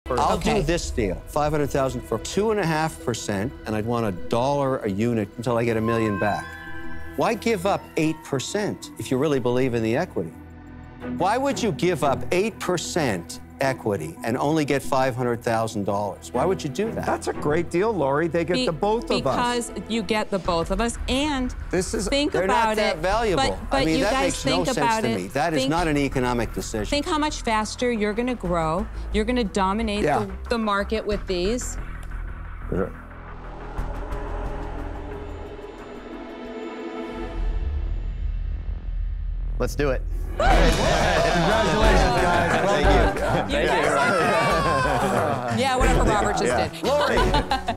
I'll Okay. do this deal. 500,000 for 2.5%, and I'd want $1 a unit until I get $1 million back. Why give up 8% if you really believe in the equity? Why would you give up 8% equity and only get $500,000? Why would you do that? That's a great deal, Lori. They get the both of us. Because you get the both of us, and think They're about not that it. valuable. But I mean, you that guys makes no think sense about to it. me. That is not an economic decision. Think how much faster you're going to grow. You're going to dominate the market with these. Let's do it. Congratulations, guys. Well done. Yeah, whatever Robert just did. Lori.